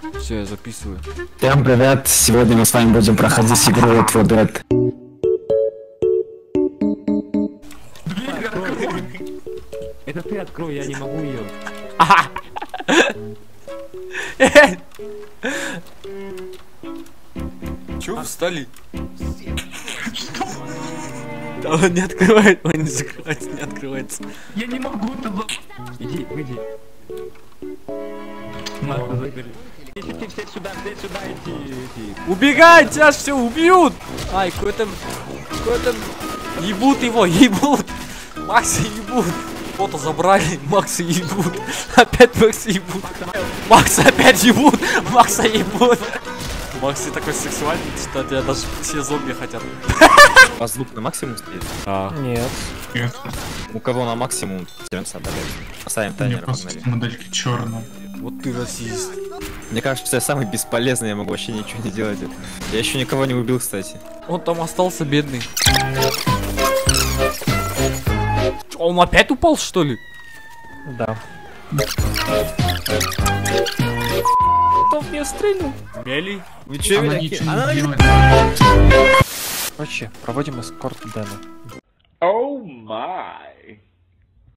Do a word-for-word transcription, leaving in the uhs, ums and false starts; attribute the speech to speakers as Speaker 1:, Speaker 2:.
Speaker 1: Все, я записываю.
Speaker 2: Всем привет! Сегодня мы с вами будем проходить игру Left four Dead.
Speaker 3: Это ты открой, я не могу ее.
Speaker 1: Чё встали? Да он не открывает, он не закрывается, не открывается.
Speaker 3: Я не могу туда. Иди, выйди. Надо закрыть. Идите все сюда, все сюда, иди, иди.
Speaker 1: Убегай, тебя ж все убьют! Ай, какой-то... Какой-то... Ебут его, ебут! Макса ебут! Фото забрали, Макса ебут! Опять Макса ебут! Макса опять ебут! Макса ебут! Макс, ты такой сексуальный, что тебя даже все зомби хотят.
Speaker 4: У вас звук на максимум стоит?
Speaker 1: А.
Speaker 5: Нет.
Speaker 4: Нет. У кого на максимум, тем соболезнуем. Поставим таймер, погнали.
Speaker 5: Модельки черные.
Speaker 1: Вот ты расист.
Speaker 4: Мне кажется, я самый бесполезный, я могу вообще ничего не делать. Я еще никого не убил, кстати.
Speaker 1: Он там остался бедный. Он опять упал, что ли?
Speaker 5: Да.
Speaker 1: Кто в меня стрельнул? Мели?
Speaker 4: Вы че,
Speaker 5: Она
Speaker 4: меня
Speaker 5: ничего
Speaker 4: ки- Она
Speaker 5: не
Speaker 4: меня-
Speaker 5: делает. Короче, проводим эскорт Дэна.
Speaker 6: Oh my.